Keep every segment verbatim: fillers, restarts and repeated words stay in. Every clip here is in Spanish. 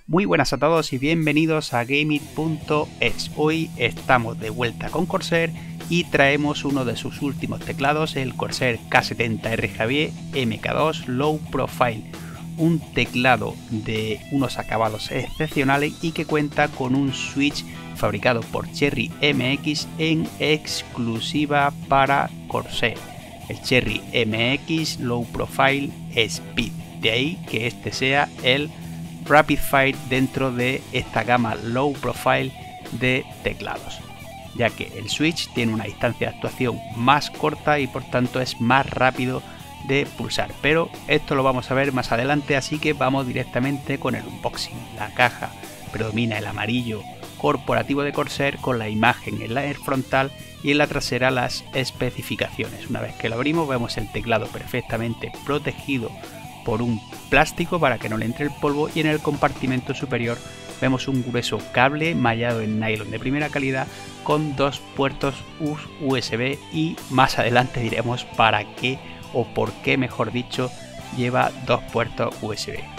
Muy buenas a todos y bienvenidos a Gameit punto es. Hoy estamos de vuelta con Corsair y traemos uno de sus últimos teclados, el Corsair K setenta R G B M K dos Low Profile, un teclado de unos acabados excepcionales y que cuenta con un switch fabricado por Cherry M X en exclusiva para Corsair, el Cherry M X Low Profile Speed, de ahí que este sea el Rapid Fire dentro de esta gama Low Profile de teclados, ya que el switch tiene una distancia de actuación más corta y por tanto es más rápido de pulsar, pero esto lo vamos a ver más adelante, así que vamos directamente con el unboxing. La caja predomina el amarillo corporativo de Corsair con la imagen en la frontal y en la trasera las especificaciones. Una vez que lo abrimos vemos el teclado perfectamente protegido por un plástico para que no le entre el polvo, y en el compartimento superior vemos un grueso cable mallado en nylon de primera calidad con dos puertos U S B, y más adelante diremos para qué o por qué, mejor dicho, lleva dos puertos U S B.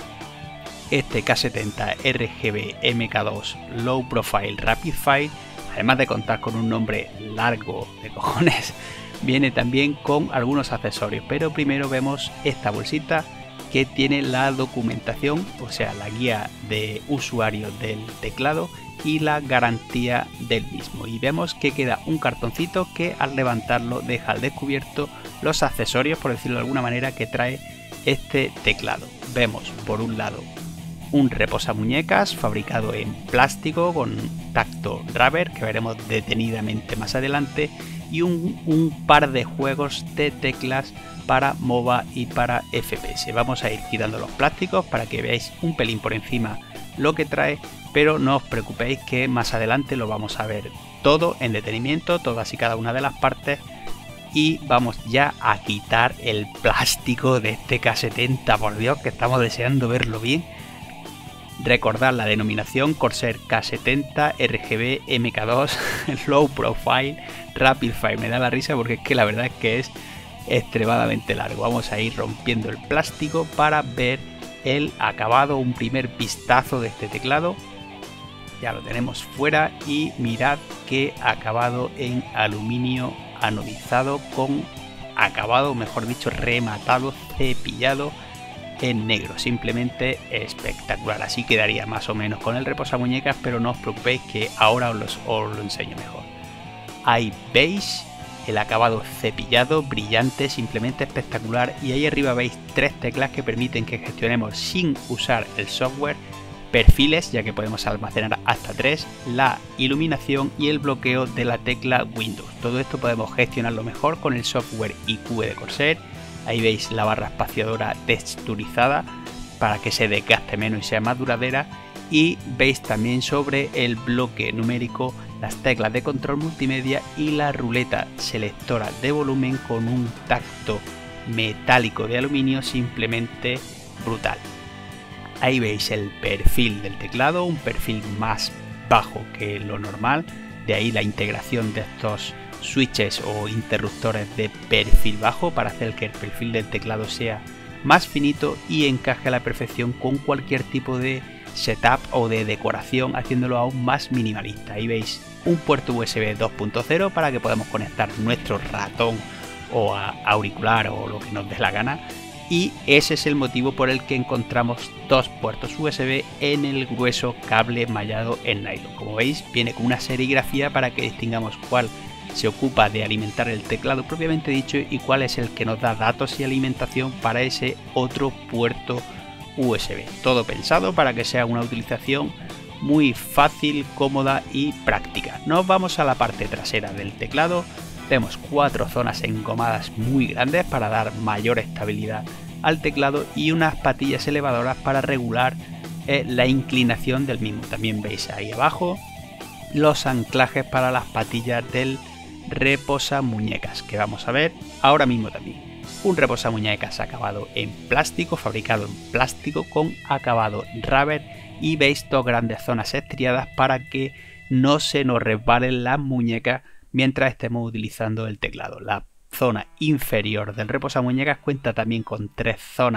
Este K setenta R G B M K dos Low Profile Rapid Fire, además de contar con un nombre largo de cojones, viene también con algunos accesorios, pero primero vemos esta bolsita que tiene la documentación, o sea, la guía de usuario del teclado y la garantía del mismo, y vemos que queda un cartoncito que al levantarlo deja al descubierto los accesorios, por decirlo de alguna manera, que trae este teclado. Vemos por un lado un reposamuñecas fabricado en plástico con tacto rubber, que veremos detenidamente más adelante, y un, un par de juegos de teclas para MOBA y para F P S. Vamos a ir quitando los plásticos para que veáis un pelín por encima lo que trae, pero no os preocupéis que más adelante lo vamos a ver todo en detenimiento, todas y cada una de las partes, y vamos ya a quitar el plástico de este K setenta, por Dios, que estamos deseando verlo bien. Recordad la denominación: Corsair K setenta R G B M K dos Low Profile Rapid Fire. Me da la risa porque es que la verdad es que es extremadamente largo. Vamos a ir rompiendo el plástico para ver el acabado, un primer vistazo de este teclado. Ya lo tenemos fuera y mirad qué acabado en aluminio anodizado, con acabado, mejor dicho, rematado, cepillado en negro. Simplemente espectacular. Así quedaría más o menos con el reposamuñecas, pero no os preocupéis que ahora os, los, os lo enseño mejor. Ahí veis el acabado cepillado, brillante, simplemente espectacular, y ahí arriba veis tres teclas que permiten que gestionemos sin usar el software perfiles, ya que podemos almacenar hasta tres, la iluminación y el bloqueo de la tecla Windows. Todo esto podemos gestionarlo mejor con el software I Q de Corsair. Ahí veis la barra espaciadora texturizada para que se desgaste menos y sea más duradera, y veis también sobre el bloque numérico las teclas de control multimedia y la ruleta selectora de volumen con un tacto metálico de aluminio simplemente brutal. Ahí veis el perfil del teclado, un perfil más bajo que lo normal, de ahí la integración de estos switches o interruptores de perfil bajo para hacer que el perfil del teclado sea más finito y encaje a la perfección con cualquier tipo de setup o de decoración, haciéndolo aún más minimalista. Ahí veis un puerto U S B dos punto cero para que podamos conectar nuestro ratón o a auricular o lo que nos dé la gana, y ese es el motivo por el que encontramos dos puertos U S B en el grueso cable mallado en nylon. Como veis, viene con una serigrafía para que distingamos cuál se ocupa de alimentar el teclado propiamente dicho y cuál es el que nos da datos y alimentación para ese otro puerto U S B. Todo pensado para que sea una utilización muy fácil, cómoda y práctica. Nos vamos a la parte trasera del teclado. Tenemos cuatro zonas engomadas muy grandes para dar mayor estabilidad al teclado y unas patillas elevadoras para regular eh, la inclinación del mismo. También veis ahí abajo los anclajes para las patillas del reposamuñecas, que vamos a ver ahora mismo también. Un reposamuñecas acabado en plástico, fabricado en plástico con acabado rubber, y veis dos grandes zonas estriadas para que no se nos resbalen las muñecas mientras estemos utilizando el teclado. La zona inferior del reposamuñecas cuenta también con tres zonas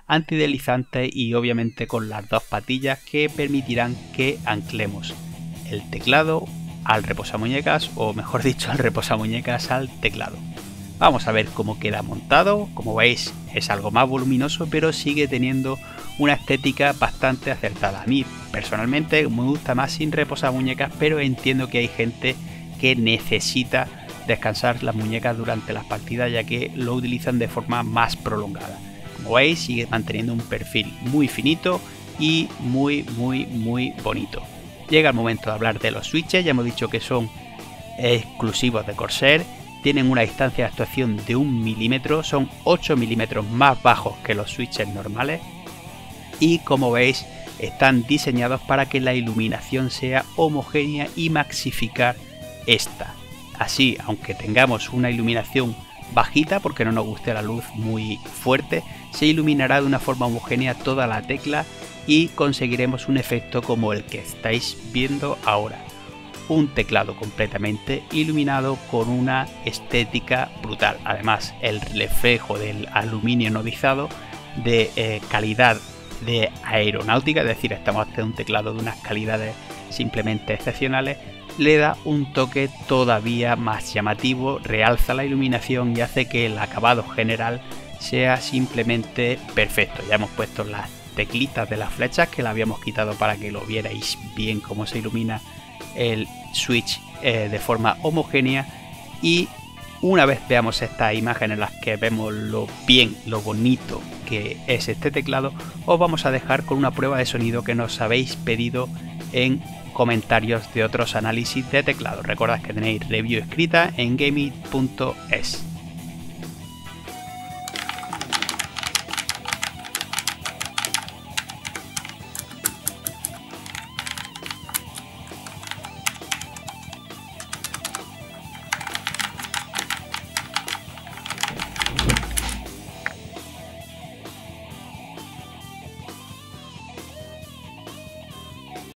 antideslizante y obviamente con las dos patillas que permitirán que anclemos el teclado al reposamuñecas, o mejor dicho al reposamuñecas al teclado. Vamos a ver cómo queda montado. Como veis es algo más voluminoso, pero sigue teniendo una estética bastante acertada. A mí personalmente me gusta más sin reposamuñecas, pero entiendo que hay gente que necesita descansar las muñecas durante las partidas, ya que lo utilizan de forma más prolongada. Como veis sigue manteniendo un perfil muy finito y muy muy muy bonito. Llega el momento de hablar de los switches. Ya hemos dicho que son exclusivos de Corsair. Tienen una distancia de actuación de un milímetro, son ocho milímetros más bajos que los switches normales y como veis están diseñados para que la iluminación sea homogénea y maxificar esta. Así, aunque tengamos una iluminación bajita porque no nos guste la luz muy fuerte, se iluminará de una forma homogénea toda la tecla y conseguiremos un efecto como el que estáis viendo ahora. Un teclado completamente iluminado con una estética brutal. Además, el reflejo del aluminio anodizado de eh, calidad de aeronáutica, es decir, estamos ante un teclado de unas calidades simplemente excepcionales, le da un toque todavía más llamativo, realza la iluminación y hace que el acabado general sea simplemente perfecto. Ya hemos puesto las teclitas de las flechas, que la habíamos quitado para que lo vierais bien cómo se ilumina el switch eh, de forma homogénea, y una vez veamos estas imágenes en las que vemos lo bien, lo bonito que es este teclado, os vamos a dejar con una prueba de sonido que nos habéis pedido en comentarios de otros análisis de teclado. Recordad que tenéis review escrita en gameit punto es.